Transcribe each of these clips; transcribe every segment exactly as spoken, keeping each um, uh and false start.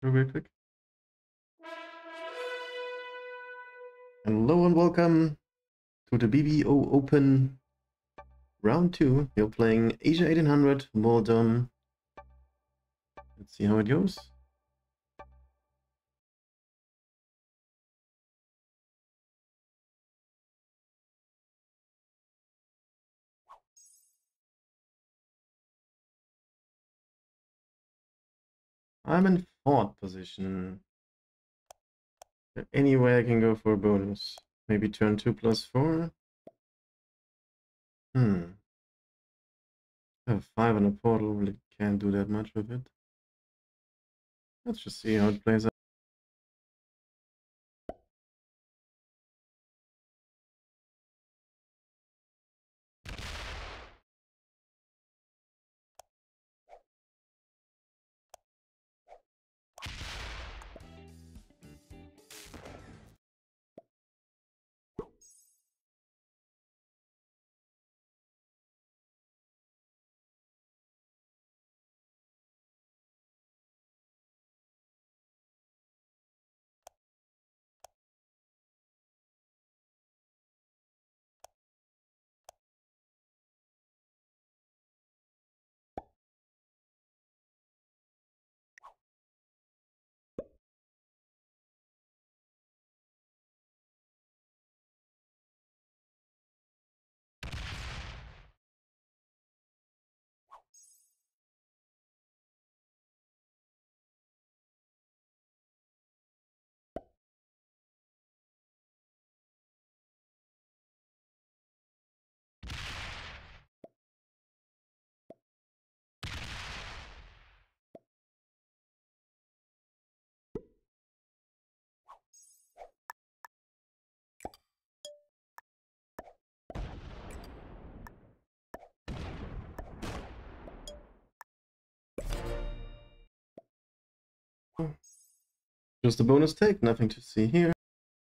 real quick. Hello and welcome to the B B O Open round two. You're playing Asia eighteen hundred Moldom. Let's see how it goes. I'm in fourth position. Anyway, I can go for a bonus. Maybe turn two plus four. Hmm. I have five on a portal, really can't do that much with it. Let's just see how it plays out. Just a bonus take, nothing to see here.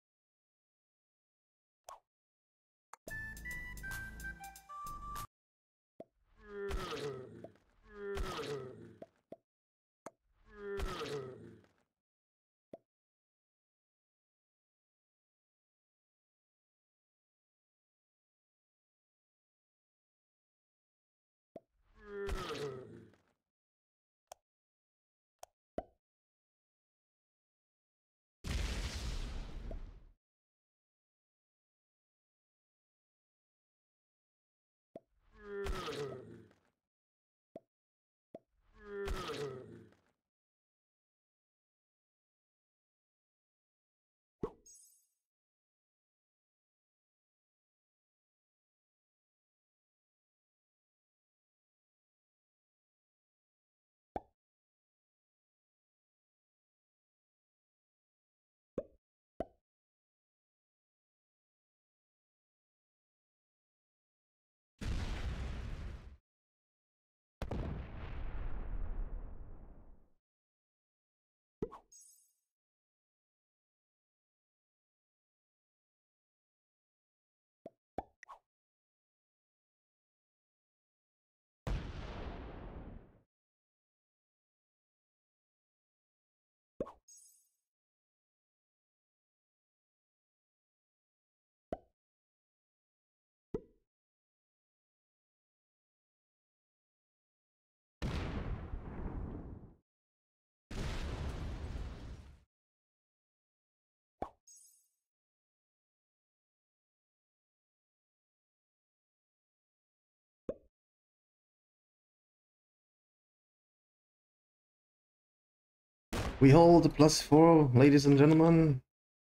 We hold the plus four, ladies and gentlemen.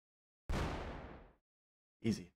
Easy.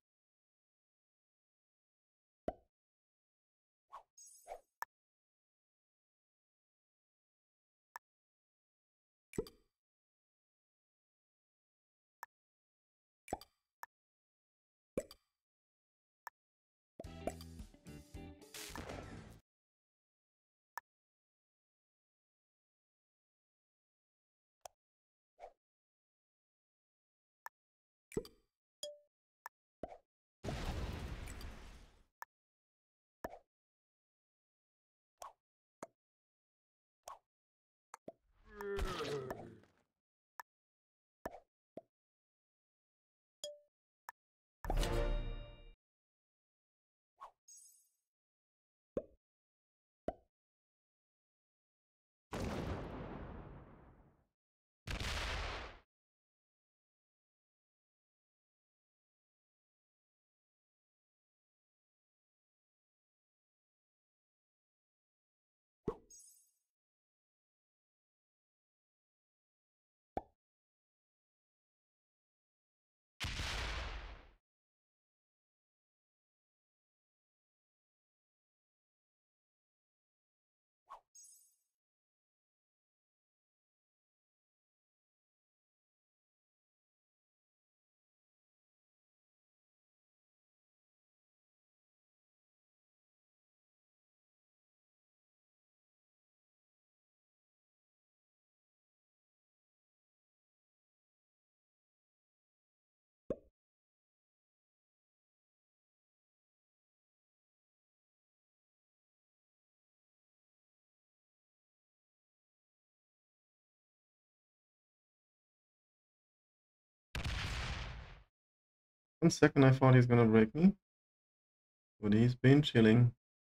One second I thought he's gonna break me, but he's been chilling.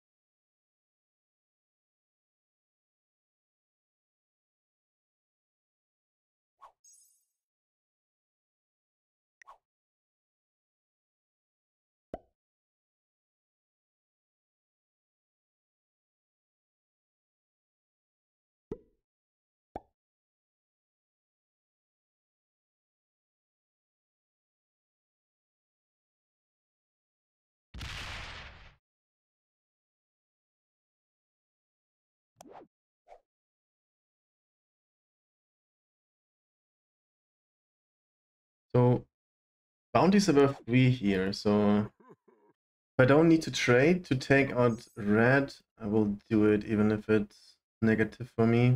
So bounties above three here, so if I don't need to trade to take out red, I will do it even if it's negative for me.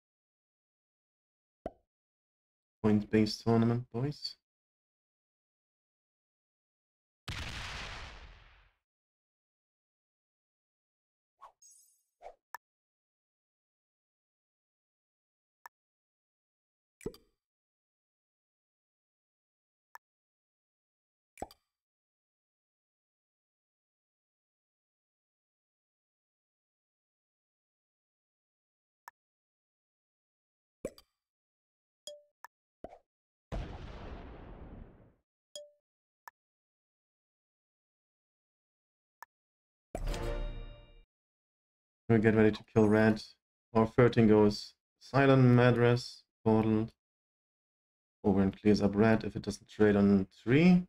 Point-based tournament, boys. We'll get ready to kill red. Our thirteen goes silent, madras, portal. Over and clears up red if it doesn't trade on three.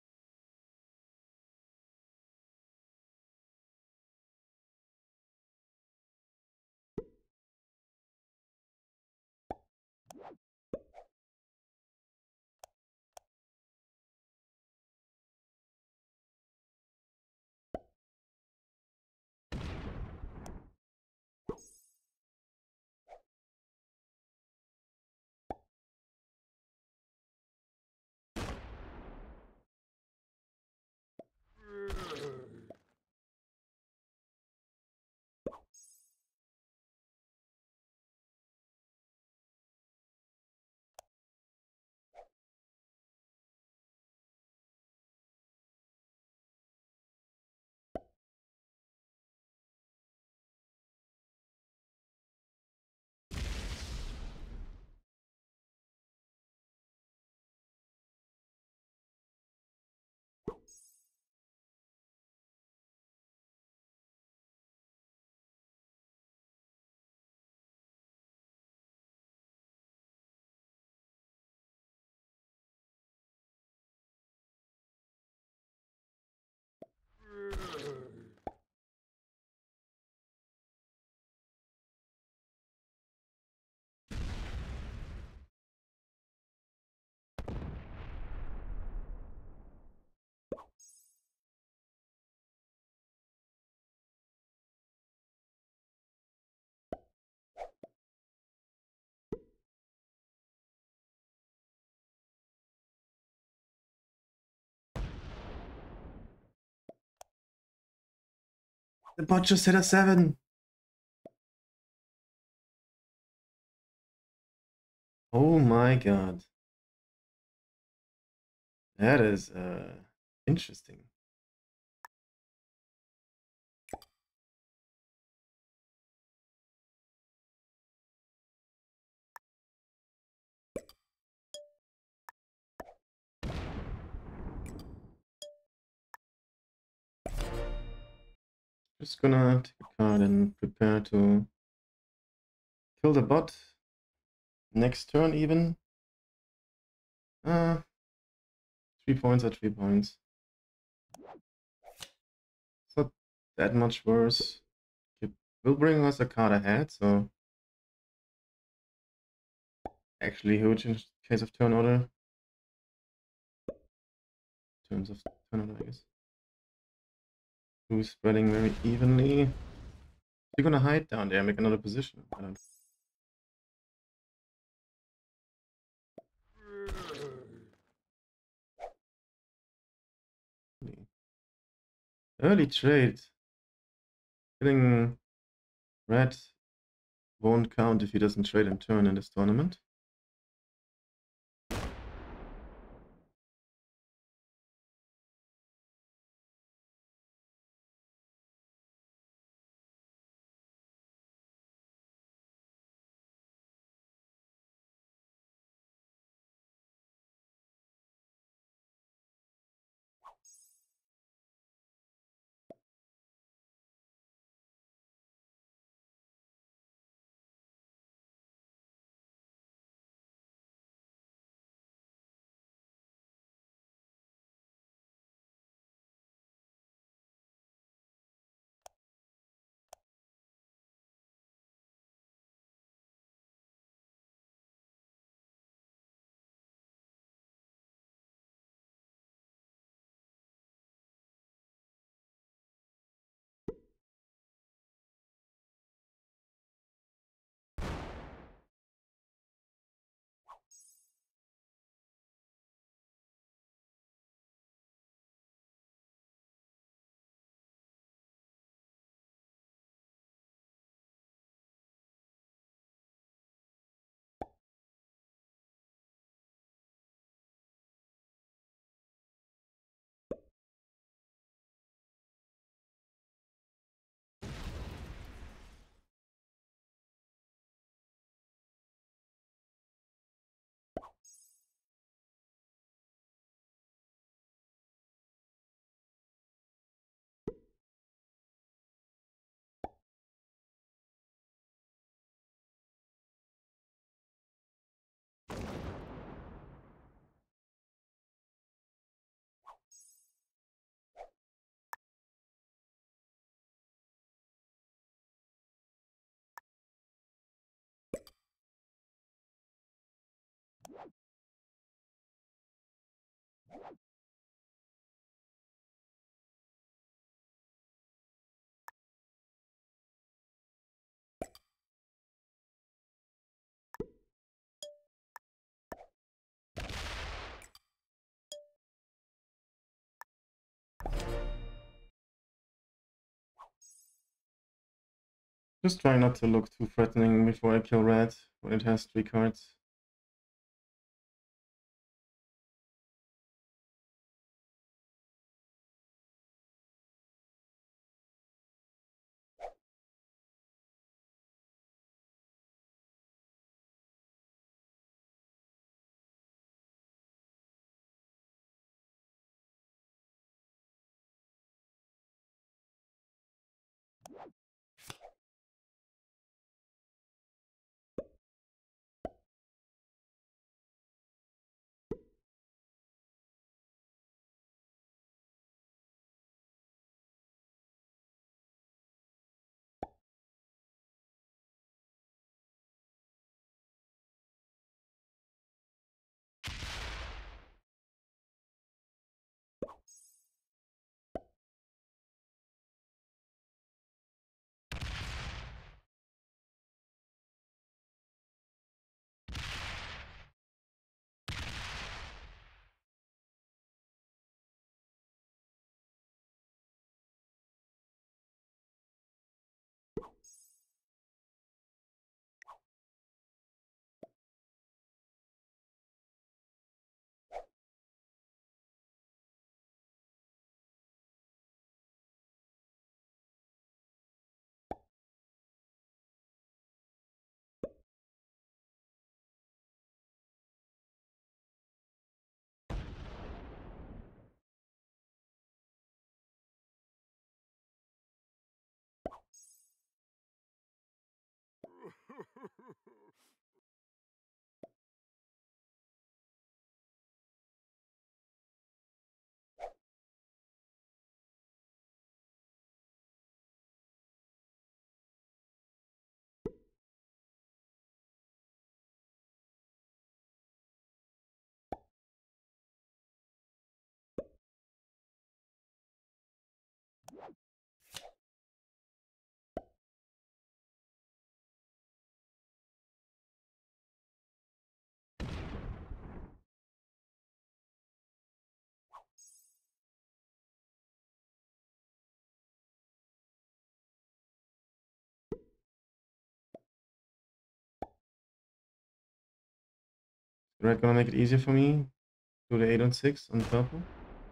The bot just hit a seven. Oh my god. That is uh, interesting. Just gonna take a card and prepare to kill the bot. Next turn even. Uh, three points are three points. It's not that much worse. It will bring us a card ahead, so actually huge in case of turn order. In terms of turn order, I guess. Who's spreading very evenly. You're gonna hide down there, make another position. I don't. Early trade. Killing red won't count if he doesn't trade in turn in this tournament. Just try not to look too threatening before I kill red when it has three cards. Red gonna make it easier for me. Do the eight on six on purple.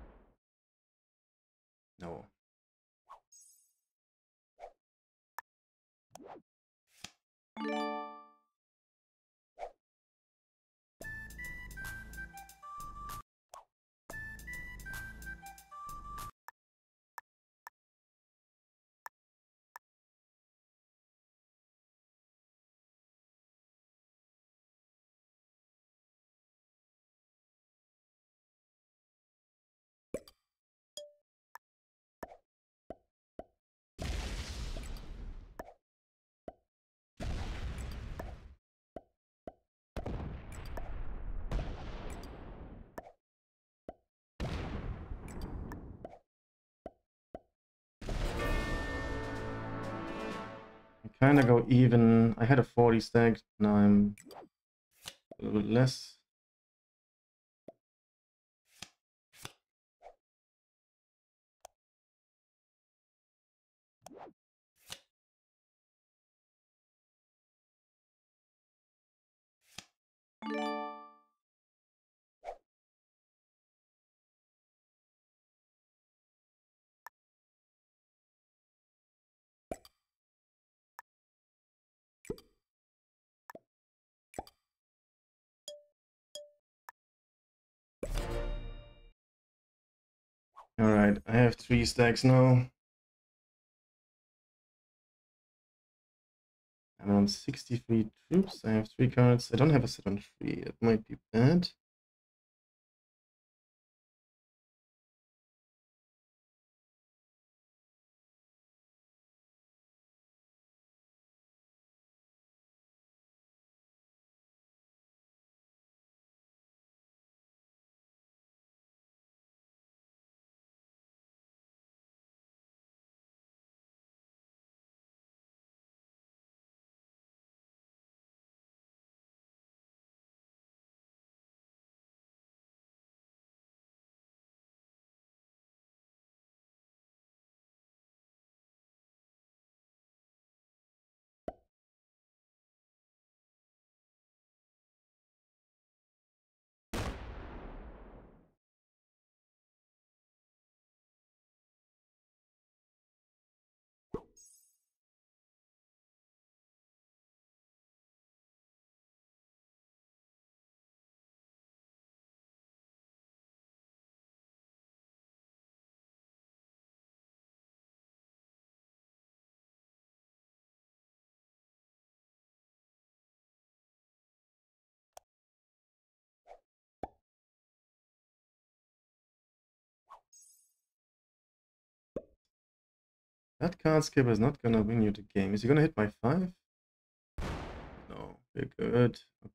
No. I kind of go even. I had a forty stack, now I'm a little bit less. Alright, I have three stacks now. I'm on sixty-three troops. I have three cards. I don't have a set on three. It might be bad. That card skipper is not gonna win you the game. Is he gonna hit my five? No, we're good. Okay.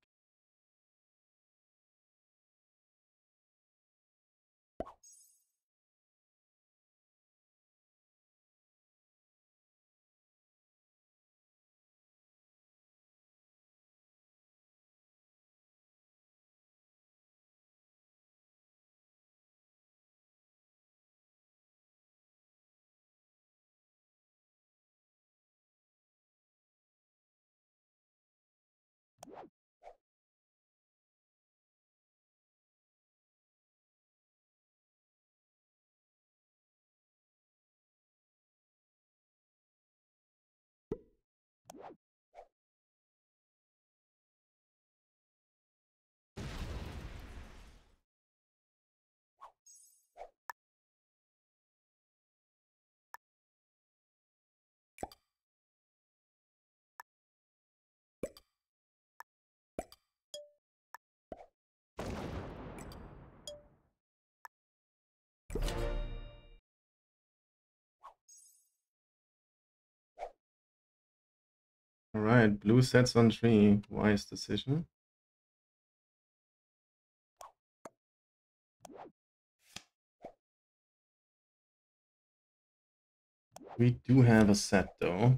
Alright, blue sets on three. Wise decision. We do have a set though.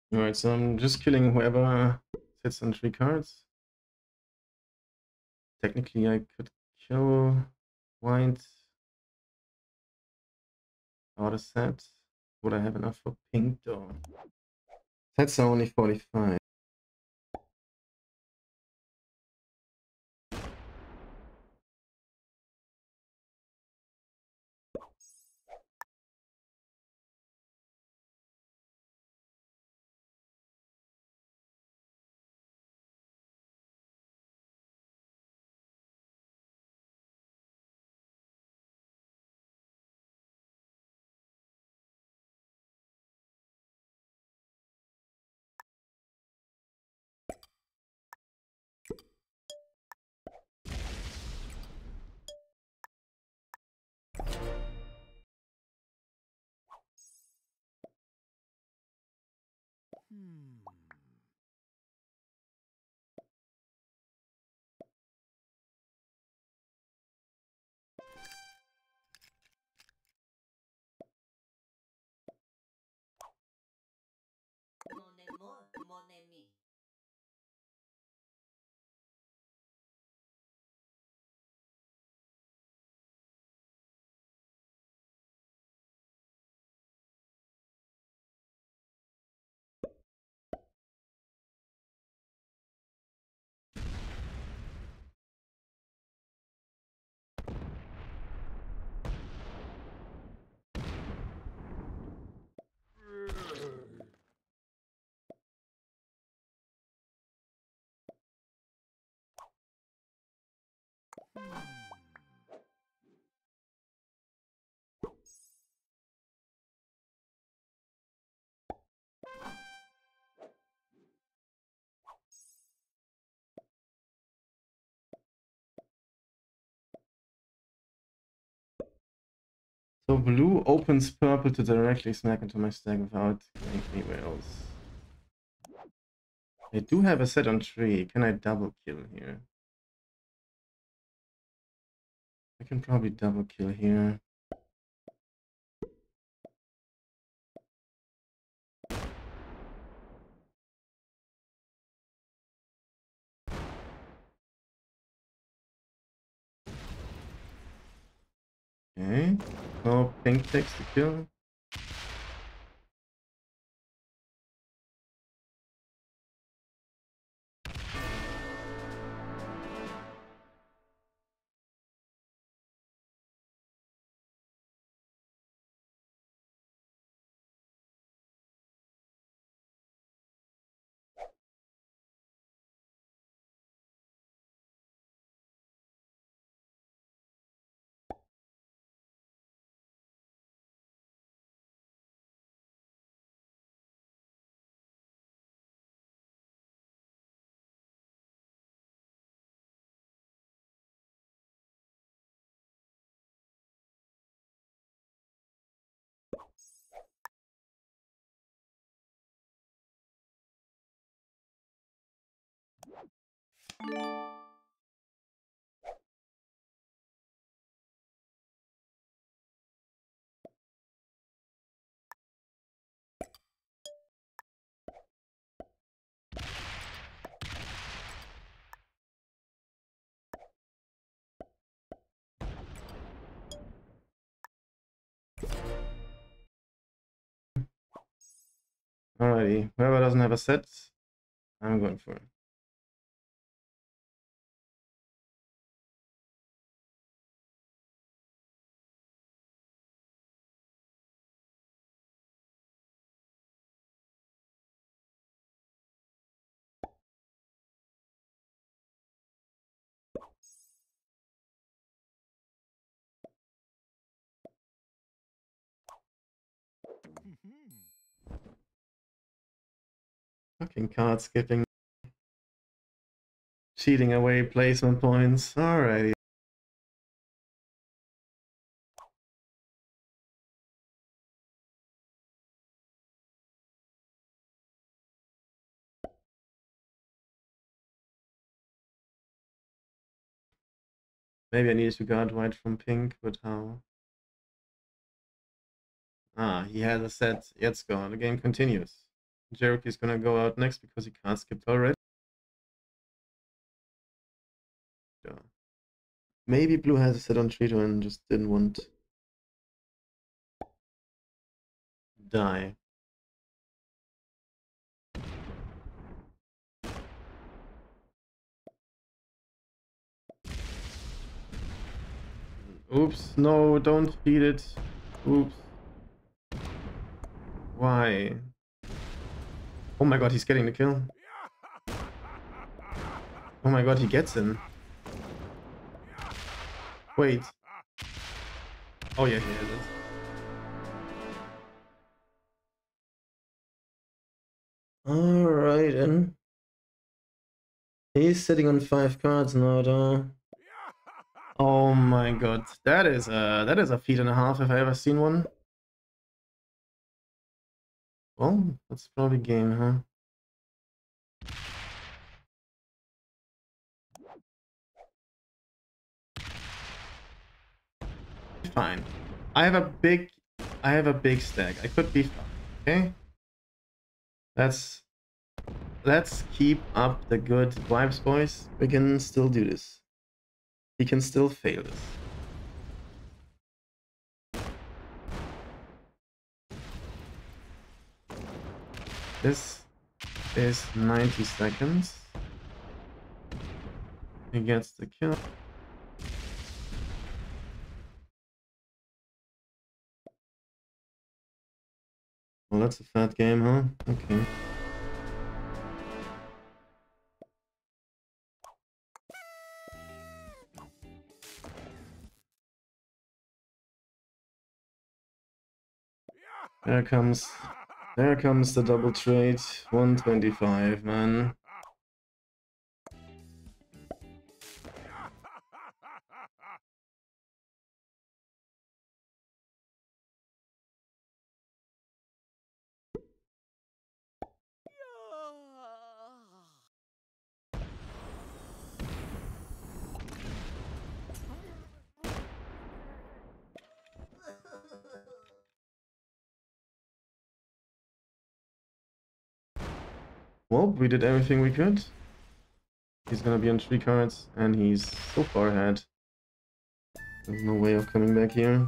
Alright, so I'm just killing whoever sits on three cards. Technically, I could kill white out a set. Would I have enough for pink though? Sets are only forty-five. Mon amour, mon ami. So blue opens purple to directly smack into my stack without going anywhere else. I do have a set on three. Can I double kill here? I can probably double kill here. Okay. No pink takes the kill. Alrighty. Whoever doesn't have a set, I'm going for it. Fucking card skipping. Cheating away placement points. Alrighty. Maybe I needed to guard white from pink, but how? Ah, he has a set. Let's go. The game continues. Cherokee's gonna go out next because he can't skip already. Yeah. Maybe blue has a set on Trito and just didn't want die. Oops, no, don't feed it. Oops. Why? Oh my god, he's getting the kill. Oh my god, he gets him. Wait. Oh yeah, he has it. Alright then. He's sitting on five cards now though. Oh my god, that is a that is a feat and a half if I ever seen one. Well, that's probably game, huh? Fine. I have a big I have a big stack. I could be fine, okay? Let's let's keep up the good vibes, boys. We can still do this. We can still fail this. This is ninety seconds. He gets the kill. Well, that's a fat game, huh? Okay. There comes, there comes the double trade. one twenty-five, man. Well, we did everything we could. He's gonna be on three cards, and he's so far ahead. There's no way of coming back here.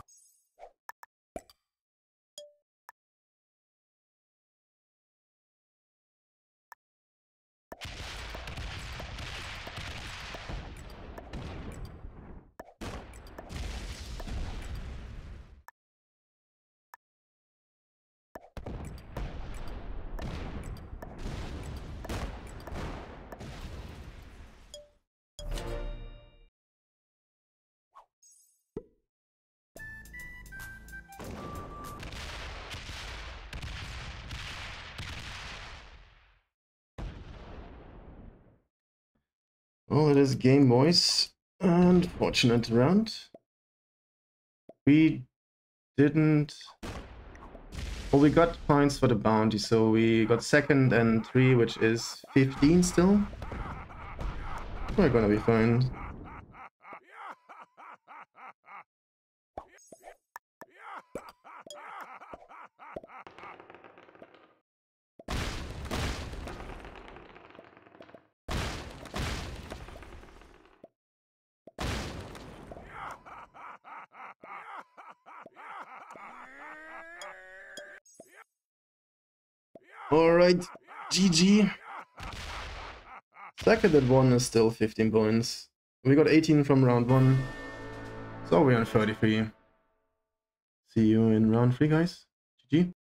Well, it is game, boys. Unfortunate round. We didn't... Well, we got points for the bounty, so we got second and three, which is fifteen still. We're gonna be fine. Alright, G G. Second at one is still fifteen points. We got eighteen from round one. So we're on thirty-three. See you in round three, guys. G G.